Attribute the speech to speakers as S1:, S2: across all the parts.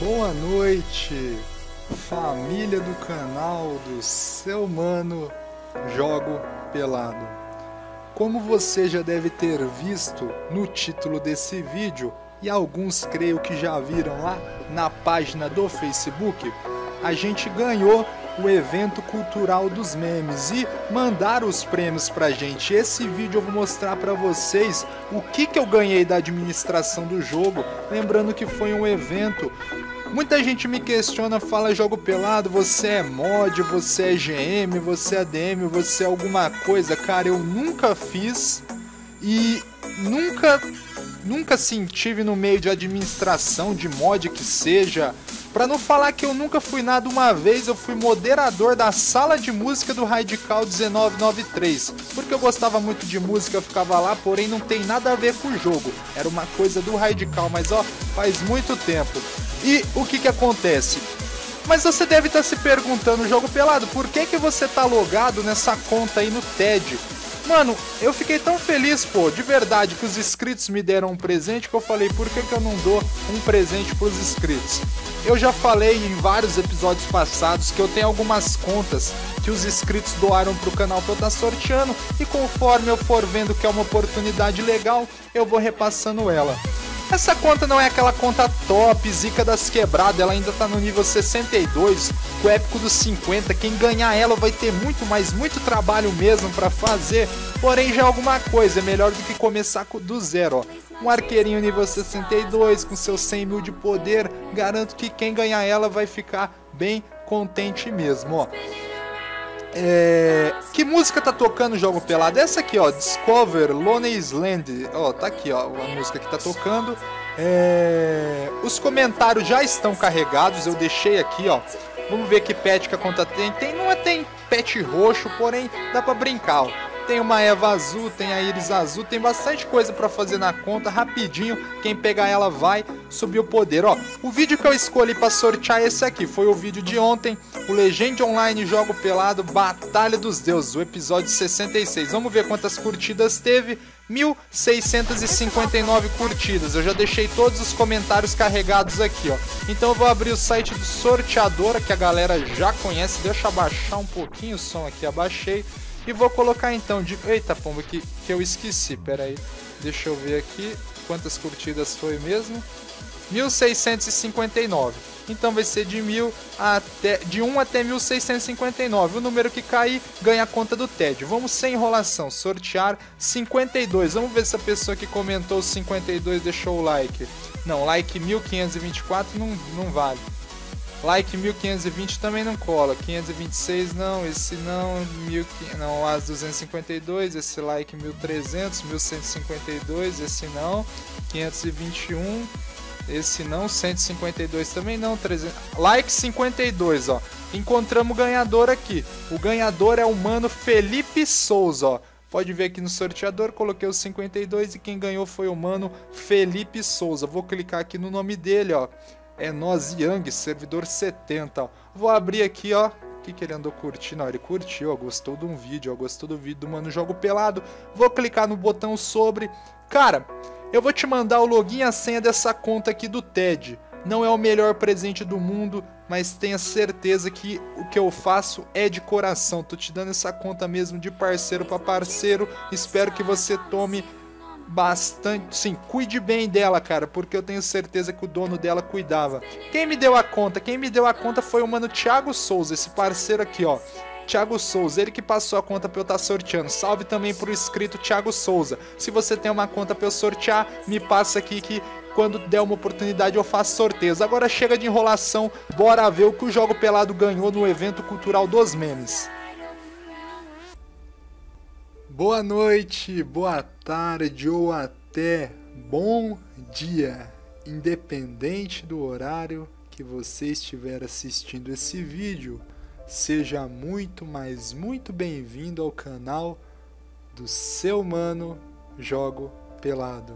S1: Boa noite, família do canal do seu mano Jogo Pelado. Como você já deve ter visto no título desse vídeo, e alguns creio que já viram lá na página do Facebook, a gente ganhou o evento cultural dos memes e mandaram os prêmios pra gente. Esse vídeo eu vou mostrar pra vocês o que eu ganhei da administração do jogo, lembrando que foi um evento. Muita gente me questiona, fala: Jogo Pelado, você é mod, você é GM, você é ADM, você é alguma coisa. Cara, eu nunca fiz e nunca assim, tive no meio de administração, de mod que seja. Pra não falar que eu nunca fui nada, uma vez eu fui moderador da sala de música do Radical 1993. Porque eu gostava muito de música, eu ficava lá, porém não tem nada a ver com o jogo. Era uma coisa do Radical, mas ó, faz muito tempo. E o que acontece? Mas você deve estar se perguntando, Jogo Pelado, por que você tá logado nessa conta aí no TED? Mano, eu fiquei tão feliz, pô, de verdade, que os inscritos me deram um presente, que eu falei, por que eu não dou um presente pros inscritos? Eu já falei em vários episódios passados que eu tenho algumas contas que os inscritos doaram pro canal pra eu estar sorteando, e conforme eu for vendo que é uma oportunidade legal, eu vou repassando ela. Essa conta não é aquela conta top, zica das quebradas, ela ainda tá no nível 62, com o épico dos 50, quem ganhar ela vai ter muito trabalho mesmo pra fazer, porém já é alguma coisa, é melhor do que começar do zero, ó. Um arqueirinho nível 62, com seus 100 mil de poder, garanto que quem ganhar ela vai ficar bem contente mesmo, ó. Que música tá tocando o Jogo Pelado? Essa aqui, ó, Discover Lonely's Land. Ó, tá aqui, ó, a música que tá tocando. Os comentários já estão carregados, eu deixei aqui, ó. Vamos ver que pet que a conta tem. Não tem pet roxo, porém dá pra brincar, ó. Tem uma Eva azul, tem a Iris azul, tem bastante coisa pra fazer na conta, rapidinho, quem pegar ela vai subir o poder, ó. O vídeo que eu escolhi pra sortear é esse aqui, foi o vídeo de ontem, o Legend Online Jogo Pelado Batalha dos Deuses, o episódio 66. Vamos ver quantas curtidas teve. 1.659 curtidas, eu já deixei todos os comentários carregados aqui, ó. Então eu vou abrir o site do sorteador, que a galera já conhece, deixa eu abaixar um pouquinho o som aqui, abaixei. E vou colocar então de... Eita, pomba, que eu esqueci, pera aí. Deixa eu ver aqui quantas curtidas foi mesmo. 1.659. Então vai ser de 1 até 1.659. O número que cair ganha a conta do TED. Vamos sem enrolação, sortear 52. Vamos ver se a pessoa que comentou 52 deixou o like. Não, like 1.524 não vale. Like 1520 também não cola, 526 não, esse não, 1500, não, as 252, esse like 1300, 1152, esse não, 521, esse não, 152 também não, 300, like 52, ó, encontramos o ganhador aqui, o ganhador é o mano Felipe Souza, ó. Pode ver aqui no sorteador, coloquei os 52 e quem ganhou foi o mano Felipe Souza. Vou clicar aqui no nome dele, ó. É Nós Young, servidor 70, ó. Vou abrir aqui, ó. O que ele andou curtindo? Ó, ele curtiu, ó. Gostou de um vídeo, ó. Gostou do vídeo do Mano Jogo Pelado. Vou clicar no botão sobre. Cara, eu vou te mandar o login e a senha dessa conta aqui do TED. Não é o melhor presente do mundo, mas tenha certeza que o que eu faço é de coração. Tô te dando essa conta mesmo de parceiro para parceiro. Espero que você tome bastante, sim, cuide bem dela, cara, porque eu tenho certeza que o dono dela cuidava. Quem me deu a conta? Quem me deu a conta foi o mano Thiago Souza, esse parceiro aqui, ó. Thiago Souza, ele que passou a conta pra eu estar sorteando. Salve também pro inscrito Thiago Souza. Se você tem uma conta pra eu sortear, me passa aqui que quando der uma oportunidade eu faço sorteios. Agora chega de enrolação, bora ver o que o Jogo Pelado ganhou no evento cultural dos memes. Boa noite, boa tarde ou até bom dia, independente do horário que você estiver assistindo esse vídeo, seja muito, mas muito bem-vindo ao canal do seu mano Jogo Pelado.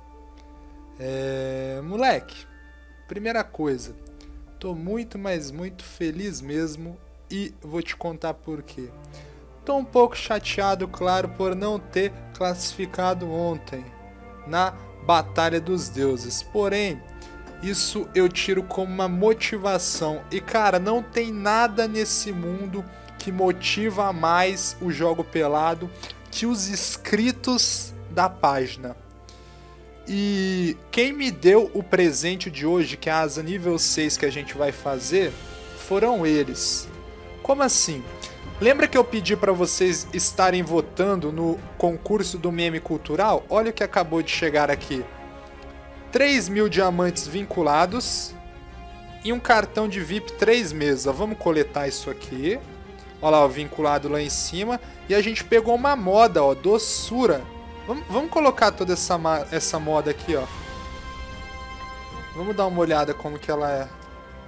S1: Moleque, primeira coisa, tô muito, mas muito feliz mesmo e vou te contar por quê. Tô um pouco chateado, claro, por não ter classificado ontem na Batalha dos Deuses. Porém, Isso eu tiro como uma motivação. E cara, não tem nada nesse mundo que motiva mais o Jogo Pelado que os inscritos da página. E quem me deu o presente de hoje, que é a asa nível 6 que a gente vai fazer, foram eles. Como assim? Lembra que eu pedi para vocês estarem votando no concurso do meme cultural? Olha o que acabou de chegar aqui. 3.000 diamantes vinculados e um cartão de VIP 3 meses. Ó, vamos coletar isso aqui. Olha lá, o vinculado lá em cima. E a gente pegou uma moda, ó, doçura. Vamos colocar toda essa moda aqui, ó. Vamos dar uma olhada como que ela é.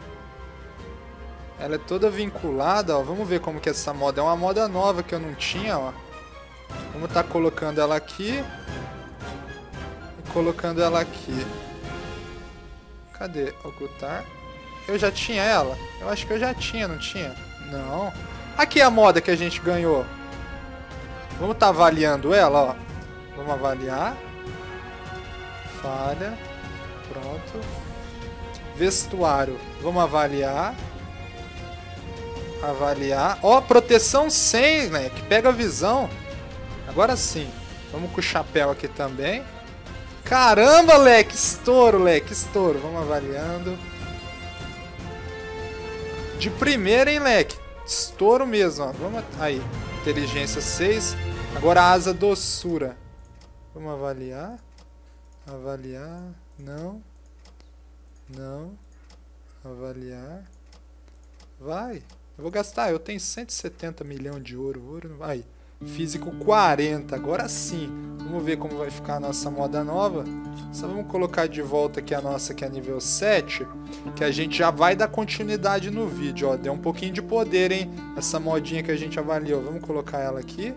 S1: Ela é toda vinculada, ó. Vamos ver como que é essa moda. É uma moda nova que eu não tinha, ó. Vamos estar colocando ela aqui. E colocando ela aqui. Cadê? Ocultar. Eu já tinha ela? Eu acho que eu já tinha, não tinha? Não. Aqui é a moda que a gente ganhou. Vamos estar avaliando ela, ó. Vamos avaliar. Falha. Pronto. Vestuário. Vamos avaliar. Avaliar. Ó, proteção 100, né? Que pega a visão. Agora sim. Vamos com o chapéu aqui também. Caramba, leque. Estouro, leque. Estouro. Vamos avaliando. De primeira, hein, leque. Estouro mesmo, ó. Vamos... Aí. Inteligência 6. Agora a asa doçura. Vamos avaliar. Avaliar. Não. Não. Avaliar. Vai. Eu vou gastar. Eu tenho 170 milhões de ouro. Ouro não vai. Físico 40. Agora sim. Vamos ver como vai ficar a nossa moda nova. Só vamos colocar de volta aqui a nossa, que é nível 7. Que a gente já vai dar continuidade no vídeo. Ó, deu um pouquinho de poder, hein? Essa modinha que a gente avaliou. Vamos colocar ela aqui.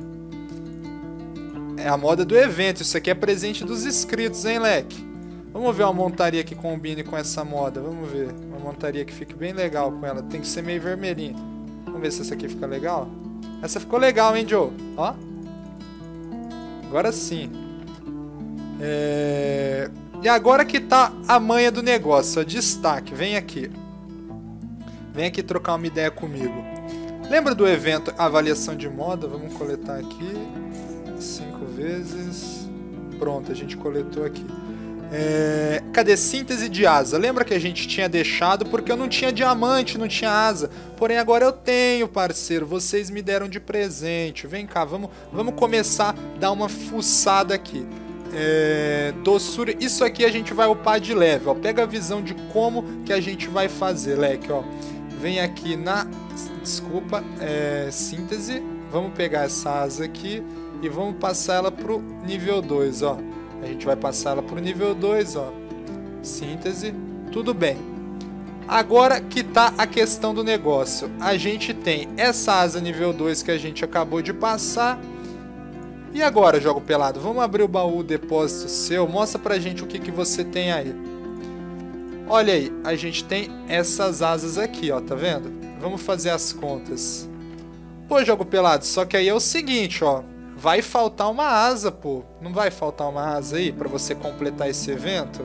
S1: É a moda do evento. Isso aqui é presente dos inscritos, hein, leque? Vamos ver uma montaria que combine com essa moda. Vamos ver. Uma montaria que fique bem legal com ela. Tem que ser meio vermelhinha. Vamos ver se essa aqui fica legal. Essa ficou legal, hein, Joe? Ó. Agora sim. E agora que tá a manha do negócio. Ó, destaque. Vem aqui. Vem aqui trocar uma ideia comigo. Lembra do evento avaliação de moda? Vamos coletar aqui. 5 vezes. Pronto, a gente coletou aqui. Cadê? Síntese de asa. Lembra que a gente tinha deixado porque eu não tinha diamante, não tinha asa. Porém agora eu tenho, parceiro. Vocês me deram de presente. Vem cá, vamos começar a dar uma fuçada aqui. Doçura. Isso aqui a gente vai upar de leve, ó. Pega a visão de como que a gente vai fazer, leque, ó. Vem aqui na... Desculpa, síntese. Vamos pegar essa asa aqui e vamos passar ela pro nível 2, ó. A gente vai passar ela pro nível 2, ó. Síntese. Tudo bem. Agora que tá a questão do negócio. A gente tem essa asa nível 2 que a gente acabou de passar. E agora, Jogo Pelado? Vamos abrir o baú depósito seu. Mostra pra gente o que você tem aí. Olha aí. A gente tem essas asas aqui, ó. Tá vendo? Vamos fazer as contas. Pô, Jogo Pelado. Só que aí é o seguinte, ó. Vai faltar uma asa, pô. Não vai faltar uma asa aí pra você completar esse evento?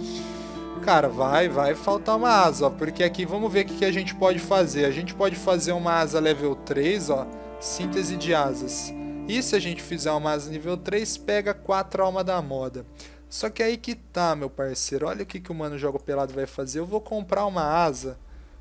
S1: Cara, vai faltar uma asa, ó. Porque aqui, vamos ver o que a gente pode fazer. A gente pode fazer uma asa level 3, ó. Síntese de asas. E se a gente fizer uma asa nível 3, pega 4 almas da moda. Só que aí que tá, meu parceiro. Olha o que o Mano Jogo Pelado vai fazer. Eu vou comprar uma asa.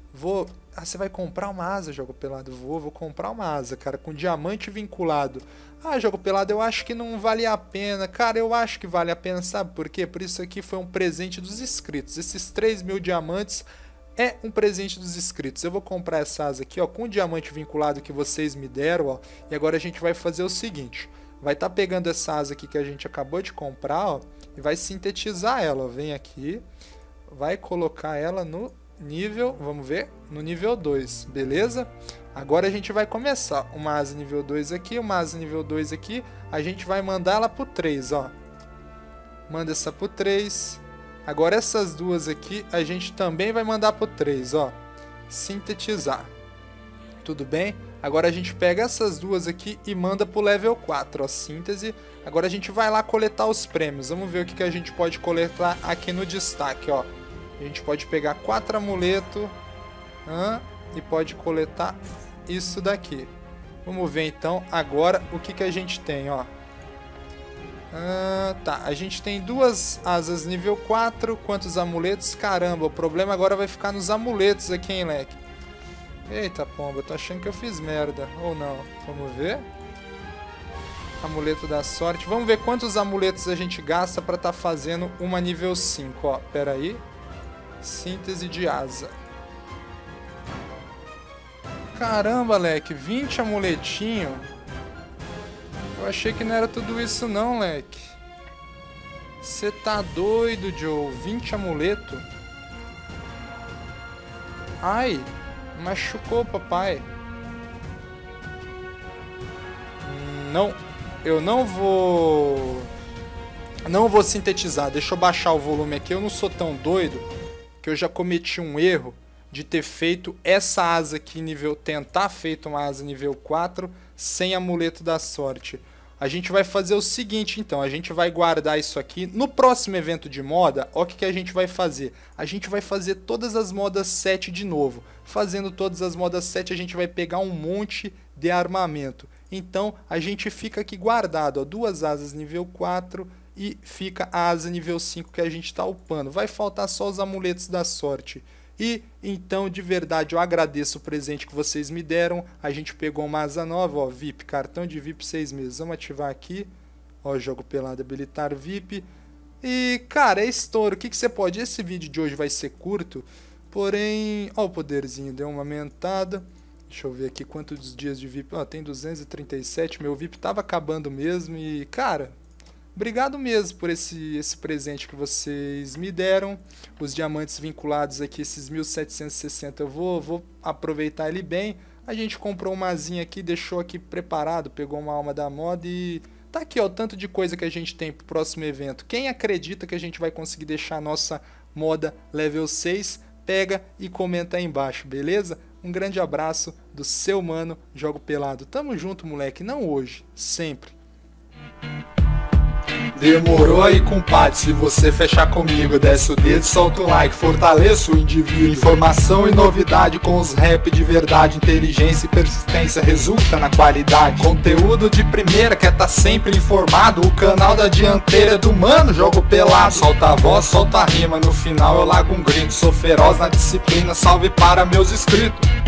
S1: Ah, você vai comprar uma asa, Jogo Pelado? Vou comprar uma asa, cara, com diamante vinculado. Ah, Jogo Pelado, eu acho que não vale a pena. Cara, eu acho que vale a pena, sabe por quê? Por isso aqui foi um presente dos inscritos. Esses 3.000 diamantes é um presente dos inscritos. Eu vou comprar essa asa aqui, ó, com o diamante vinculado que vocês me deram, ó. E agora a gente vai fazer o seguinte. Vai estar pegando essa asa aqui que a gente acabou de comprar, ó, e vai sintetizar ela, ó. Vem aqui, vai colocar ela no nível, vamos ver, no nível 2, beleza? Agora a gente vai começar. Uma asa nível 2 aqui, uma asa nível 2 aqui. A gente vai mandar ela pro 3, ó. Manda essa pro 3. Agora essas duas aqui a gente também vai mandar pro 3, ó. Sintetizar. Tudo bem? Agora a gente pega essas duas aqui e manda pro level 4, ó. Síntese. Agora a gente vai lá coletar os prêmios. Vamos ver o que a gente pode coletar aqui no destaque, ó. A gente pode pegar 4 amuletos e pode coletar isso daqui. Vamos ver então agora o que a gente tem, ó. Tá, a gente tem 2 asas nível 4. Quantos amuletos? Caramba, o problema agora vai ficar nos amuletos aqui, hein, leque? Eita pomba, tô achando que eu fiz merda. Ou não? Vamos ver. Amuleto da sorte. Vamos ver quantos amuletos a gente gasta pra tá fazendo uma nível 5, ó. Pera aí. Síntese de asa. Caramba, leque, 20 amuletinho. Eu achei que não era tudo isso não, leque. Você tá doido, Joe? 20 amuleto? Ai, machucou, papai. Não, eu não vou sintetizar. Deixa eu baixar o volume aqui. Eu não sou tão doido que eu já cometi um erro de ter feito essa asa aqui nível... Tentar feito uma asa nível 4 sem amuleto da sorte. A gente vai fazer o seguinte, então. A gente vai guardar isso aqui. No próximo evento de moda, ó, o que a gente vai fazer? A gente vai fazer todas as modas 7 de novo. Fazendo todas as modas 7, a gente vai pegar um monte de armamento. Então, a gente fica aqui guardado, ó, 2 asas nível 4 e fica a asa nível 5 que a gente está upando. Vai faltar só os amuletos da sorte. E então, de verdade, eu agradeço o presente que vocês me deram. A gente pegou uma asa nova, ó, VIP, cartão de VIP 6 meses. Vamos ativar aqui, ó, jogo pelado, habilitar VIP. E, cara, é estouro. O que você pode? Esse vídeo de hoje vai ser curto, porém, ó, o poderzinho deu uma aumentada. Deixa eu ver aqui quantos dias de VIP. Ó, tem 237, meu VIP tava acabando mesmo e, cara... Obrigado mesmo por esse presente que vocês me deram. Os diamantes vinculados aqui, esses 1760, eu vou aproveitar ele bem. A gente comprou uma asinha aqui, deixou aqui preparado, pegou uma alma da moda e... Tá aqui, ó, o tanto de coisa que a gente tem pro próximo evento. Quem acredita que a gente vai conseguir deixar a nossa moda level 6, pega e comenta aí embaixo, beleza? Um grande abraço do seu mano Jogo Pelado. Tamo junto, moleque. Não hoje, sempre.
S2: Demorou aí, compadre, se você fechar comigo, desce o dedo, solta o like, fortaleça o indivíduo. Informação e novidade com os rap de verdade, inteligência e persistência resulta na qualidade. Conteúdo de primeira, quer tá sempre informado, o canal da dianteira do mano Jogo Pelado. Solta a voz, solta a rima, no final eu largo um grito, sou feroz na disciplina, salve para meus inscritos.